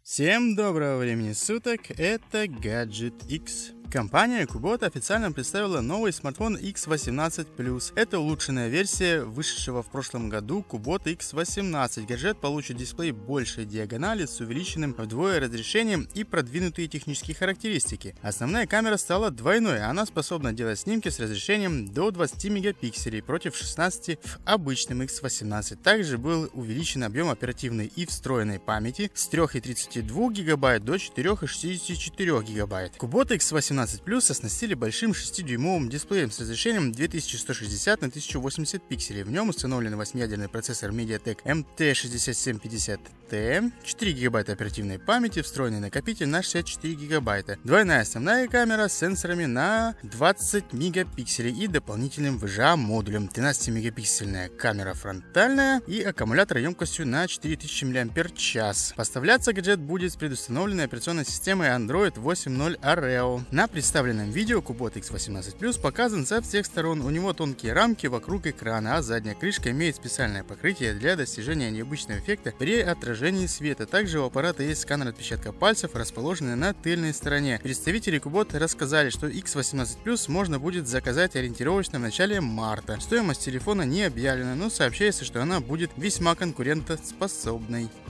Всем доброго времени суток, это Gadget X. Компания Kubota официально представила новый смартфон X18 Plus. Это улучшенная версия вышедшего в прошлом году Kubota X18. Гаджет получит дисплей большей диагонали с увеличенным вдвое разрешением и продвинутые технические характеристики. Основная камера стала двойной, она способна делать снимки с разрешением до 20 мегапикселей против 16 в обычном X18. Также был увеличен объем оперативной и встроенной памяти с 3,32 ГБ до 4,64 ГБ. Kubota X18 Plus оснастили большим 6-дюймовым дисплеем с разрешением 2160 на 1080 пикселей. В нем установлен 8-ядерный процессор MediaTek MT6750T, 4 ГБ оперативной памяти, встроенный накопитель на 64 ГБ, двойная основная камера с сенсорами на 20 мегапикселей и дополнительным VGA-модулем, 13-мегапиксельная камера фронтальная и аккумулятор емкостью на 4000 мАч. Поставляться гаджет будет с предустановленной операционной системой Android 8.0 Oreo. На представленном видео Kubota X18 Plus показан со всех сторон. У него тонкие рамки вокруг экрана, а задняя крышка имеет специальное покрытие для достижения необычного эффекта при отражении света. Также у аппарата есть сканер отпечатка пальцев, расположенный на тыльной стороне. Представители Kubota рассказали, что X18 Plus можно будет заказать ориентировочно в начале марта. Стоимость телефона не объявлена, но сообщается, что она будет весьма конкурентоспособной.